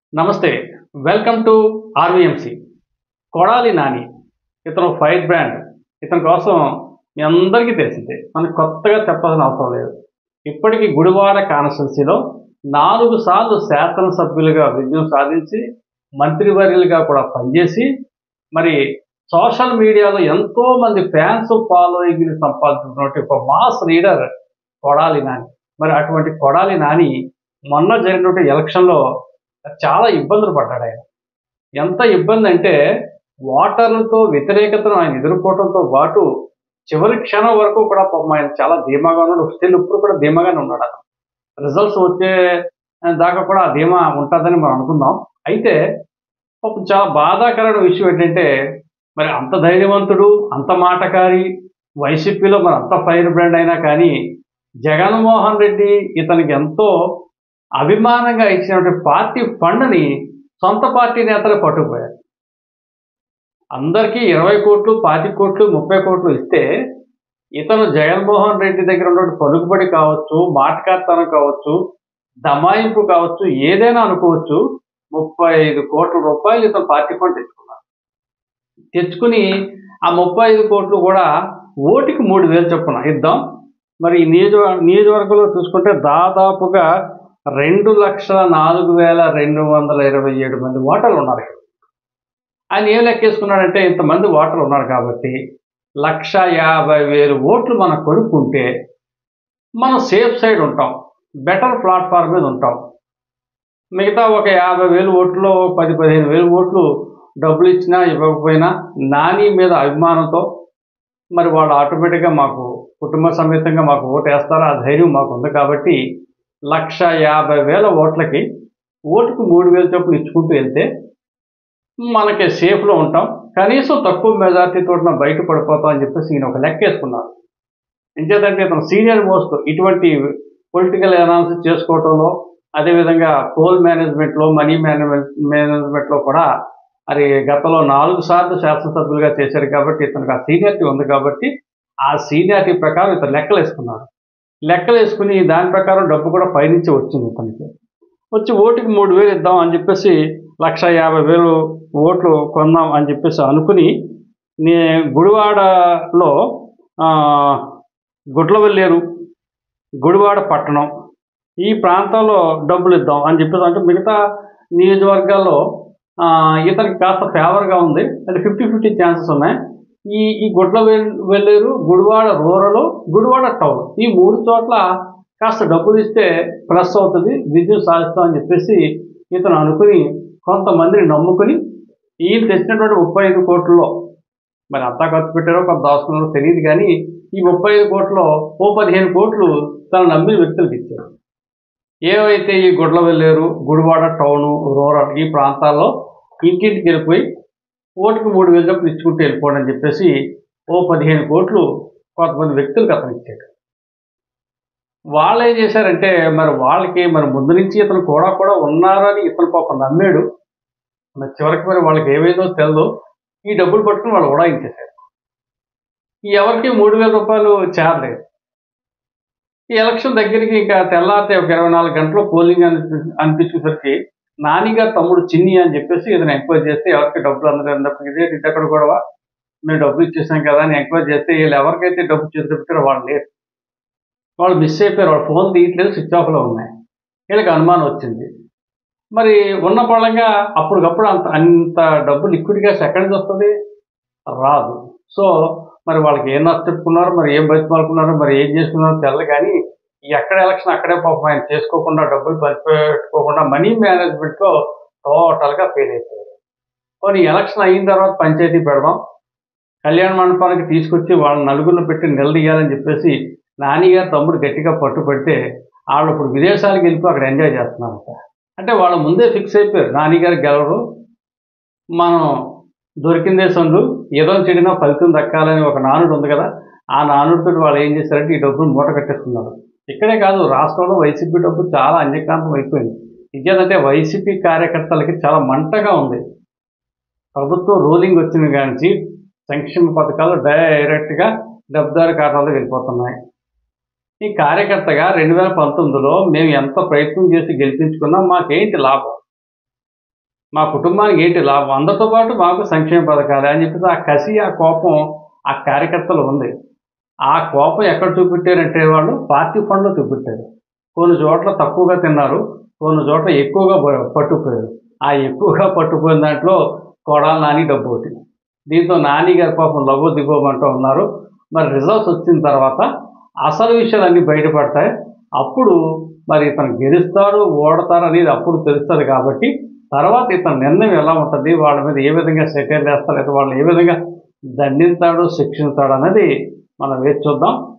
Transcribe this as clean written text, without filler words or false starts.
నమస్తే. Welcome to RVMC. Kodali Nani ఇతను fire brand. ఇతని కోసం మీ అందరికీ తెలిసిందే. మనకు కొత్తగా చెప్పాల్సిన అవసరం లేదు. ఇప్పటికీ గుడివాడ కాన్స్టిట్యున్సీలో 4 సార్లు శాసనసభ్యులుగా విజయం సాధించి మంత్రివర్యులుగా కూడా పనిచేసి మరి సోషల్ మీడియాలో ఎంతోమంది ఫ్యాన్స్ ఫాలోయింగ్ని సంపాదించినటువంటి ఒక మాస్ లీడర్ కొడాలి నాని. మరి అటువంటి కొడాలి నాని మొన్న జరిగినటువంటి ఎలక్షన్లో చాలా ఇబ్బందులు పడ్డాడు ఆయన. ఎంత ఇబ్బంది అంటే ఓటర్లతో వ్యతిరేకతను ఆయన ఎదుర్కోవడంతో పాటు చివరి క్షణం వరకు కూడా పాపం ఆయన చాలా ధీమాగా ఉన్నాడు. స్టిల్ ఇప్పుడు కూడా ధీమాగానే ఉన్నాడు. అతను రిజల్ట్స్ వచ్చే దాకా కూడా ఆ ధీమా ఉంటుందని మనం అనుకుందాం. అయితే పాపం చాలా బాధాకరమైన విషయం ఏంటంటే మరి అంత ధైర్యవంతుడు, అంత మాటకారి, వైసీపీలో మరి అంత ఫైర్ బ్రాండ్ అయినా కానీ జగన్మోహన్ రెడ్డి ఇతనికి ఎంతో అభిమానంగా ఇచ్చినటువంటి పార్టీ ఫండ్ని సొంత పార్టీ నేతలు పట్టుకుపోయారు. అందరికీ 20 కోట్లు, 25 కోట్లు, 30 కోట్లు ఇస్తే ఇతను జగన్మోహన్ రెడ్డి దగ్గర ఉన్నటువంటి పలుకుబడి కావచ్చు, మాటకార్తనం కావచ్చు, దమాయింపు కావచ్చు, ఏదైనా అనుకోవచ్చు. 35 కోట్ల రూపాయలు ఇతను పార్టీ ఫండ్ తెచ్చుకున్నారు. తెచ్చుకుని ఆ 35 కోట్లు కూడా ఓటుకి 3,000 చొప్పున ఇద్దాం. మరి ఈ నియోజకవర్గంలో చూసుకుంటే దాదాపుగా 2,04,227 మంది ఓటర్లు ఉన్నారు. ఆయన ఏం లెక్కేసుకున్నాడంటే ఇంతమంది ఓటర్లు ఉన్నారు కాబట్టి 1,50,000 ఓట్లు మనం కొనుక్కుంటే మనం సేఫ్ సైడ్ ఉంటాం, బెటర్ ప్లాట్ఫామ్ మీద ఉంటాం. మిగతా ఒక 50,000 ఓట్లు, 10,000-15,000 ఓట్లు డబ్బులు ఇచ్చినా ఇవ్వకపోయినా నాని మీద అభిమానంతో మరి వాళ్ళు ఆటోమేటిక్గా మాకు కుటుంబ సమేతంగా మాకు ఓటు వేస్తారో ఆ ధైర్యం మాకు ఉంది కాబట్టి 1,50,000 ఓట్లకి ఓటుకు 3,000 చొప్పున ఇచ్చుకుంటూ వెళ్తే మనకి సేఫ్లో ఉంటాం, కనీసం తక్కువ మెజార్టీతో బయట పడిపోతాం అని చెప్పేసి ఈయన ఒక లెక్క వేసుకున్నారు. ఎంచేతంటే ఇతను సీనియర్ మోస్ట్ ఇటువంటి పొలిటికల్ అనాలిసిస్ చేసుకోవటంలో, అదేవిధంగా పోల్ మేనేజ్మెంట్లో, మనీ మేనేజ్మెంట్లో కూడా మరి గతంలో 4 సార్లు శాసనసభ్యులుగా చేశారు కాబట్టి ఇతనికి ఆ సీనియారిటీ ఉంది కాబట్టి ఆ సీనియారిటీ ప్రకారం ఇతను లెక్కలు వేసుకున్నారు. లెక్కలు వేసుకుని దాని ప్రకారం డబ్బు కూడా పైనుంచి వచ్చింది. ఇతనికి వచ్చి ఓటుకి 3,000 ఇద్దాం అని చెప్పేసి 1,50,000 ఓట్లు కొందాం అని చెప్పేసి అనుకుని గుడివాడలో గుడ్లవల్లేరు, గుడివాడ పట్టణం ఈ ప్రాంతాల్లో డబ్బులు ఇద్దాం అని చెప్పేసి అంటే మిగతా నియోజకవర్గాల్లో ఇతనికి కాస్త ఫేవర్గా ఉంది. అంటే 50-50 ఛాన్సెస్ ఉన్నాయి. ఈ గుడ్లవల్లేరు, గుడివాడ రూరల్, గుడివాడ టౌన్ ఈ 3 చోట్ల కాస్త డబ్బులు ఇస్తే ప్లస్ అవుతుంది, విజయం సాధిస్తామని చెప్పేసి ఇతను అనుకుని కొంతమందిని నమ్ముకుని ఈయన తెచ్చినటువంటి 35 కోట్లలో మరి అంతా ఖర్చు పెట్టారో కొంత దాచుకున్నారో తెలియదు కానీ ఈ 35 కోట్లలో 15 కోట్లు తను నమ్మిన వ్యక్తులకు ఇచ్చారు. ఏవైతే ఈ గుడ్లవల్లేరు, గుడివాడ టౌను, రూరల్ ఈ ప్రాంతాల్లో ఇంటింటికి వెళ్ళిపోయి ఓటుకు 3,000 చొప్పున ఇచ్చుకుంటూ వెళ్ళిపోవడం అని చెప్పేసి 15 కోట్లు కొంతమంది వ్యక్తులకు అతను ఇచ్చాడు. వాళ్ళు ఏం చేశారంటే మరి వాళ్ళకి మరి ముందు నుంచి ఇతను కూడా ఉన్నారని ఇతను పాపం నమ్మాడు. మరి చివరికి మరి వాళ్ళకి ఏమైందో తెలియదు, ఈ డబ్బులు పట్టుకుని వాళ్ళు ఉడాయించేశారు. ఎవరికి 3,000 రూపాయలు చేరలేదు. ఈ ఎలక్షన్ దగ్గరికి ఇంకా తెల్లారితే ఒక 24 గంటలు పోలింగ్ అనిపించేసరికి నానిగారు తమ్ముడు చిన్ని అని చెప్పేసి ఏదైనా ఎంక్వైరీ చేస్తే ఎవరికి డబ్బులు అందరికీ ఇదే అక్కడ కూడా మేము డబ్బులు ఇచ్చేసాం కదా అని ఎంక్వైరీ చేస్తే వీళ్ళు ఎవరికైతే డబ్బు చేతులు పెట్టారో వాళ్ళు లేరు, వాళ్ళు మిస్ అయిపోయారు. వాళ్ళ ఫోన్ తీయట్లేదు, స్విచ్ ఆఫ్లో ఉన్నాయి. వీళ్ళకి అనుమానం వచ్చింది. మరి ఉన్న పళంగా అప్పటికప్పుడు అంత డబ్బు లిక్విడ్ క్యాష్ ఎక్కడి నుంచి వస్తుంది? రాదు. సో మరి వాళ్ళకి ఏం నష్టపెట్టుకున్నారో, మరి ఏం బతిమాలుకున్నారో, మరి ఏం చేసుకున్నారో తెల్ల కానీ ఎక్కడ ఎలక్షన్ అక్కడే పాపం ఆయన చేసుకోకుండా, డబ్బులు పెట్టుకోకుండా మనీ మేనేజ్మెంట్లో టోటల్గా ఫెయిల్ అయిపోయారు. కానీ ఎలక్షన్ అయిన తర్వాత పంచాయతీ పెడదాం, కళ్యాణ మండపానికి తీసుకొచ్చి వాళ్ళ నలుగురిని పెట్టి నిలదీయాలని చెప్పేసి నానిగారు తమ్ముడు గట్టిగా పట్టుబడితే వాళ్ళు ఇప్పుడు విదేశాలకు వెళ్ళిపోయి అక్కడ ఎంజాయ్ చేస్తున్నారంట. అంటే వాళ్ళ ముందే ఫిక్స్ అయిపోయారు నానిగారు గెలవరు, మనం దొరికిందే సందు, ఏదో చెడినా ఫలితం దక్కాలని ఒక నానుడు ఉంది కదా, ఆ నానుడితో వాళ్ళు ఏం చేశారంటే ఈ డబ్బులు మూట కట్టేస్తున్నారు. ఇక్కడే కాదు, రాష్ట్రంలో వైసీపీ డబ్బు చాలా అన్యక్రాంతం అయిపోయింది. ఇదేంటంటే వైసీపీ కార్యకర్తలకి చాలా మంటగా ఉంది. ప్రభుత్వం రూలింగ్ వచ్చిన కానీ సంక్షేమ పథకాలు డైరెక్ట్గా డబ్బుదారు ఖాతాలో వెళ్ళిపోతున్నాయి. ఈ కార్యకర్తగా 2019లో మేము ఎంత ప్రయత్నం చేసి గెలిపించుకున్నా మాకేంటి లాభం? మా కుటుంబానికి ఏంటి లాభం, అందరితో పాటు మాకు సంక్షేమ పథకాలే అని చెప్పేసి ఆ కసి, ఆ కోపం ఆ కార్యకర్తలు ఉంది. ఆ కోపం ఎక్కడ చూపెట్టారంటే వాళ్ళు పార్టీ ఫండ్‌లో చూపెట్టారు. కొన్ని చోట్ల తక్కువగా తిన్నారు. కొన్ని చోట్ల ఎక్కువగా పట్టుకుపోయారు. ఆ ఎక్కువగా పట్టుకుపోయిన దాంట్లో కొడాలి నాని డబ్బొకటి. దీంతో నాని గారు పాపం లబోదిబోమంటూ ఉన్నారు. మరి రిజల్ట్స్ వచ్చిన తర్వాత అసలు విషయాలన్నీ బయటపడతాయి. అప్పుడు మరి ఇతను గెలుస్తాడు, ఓడతాడు అనేది అప్పుడు తెలుస్తది కాబట్టి, తర్వాత ఇతని నిర్ణయం ఎలా ఉంటది, వాళ్ళ మీద ఏ విధంగా సెటైర్‌లేస్తాడు, లేదా వాళ్ళని ఏ విధంగా దండిస్తాడు, శిక్షిస్తాడు అన్నది మనం వేచి చూద్దాం.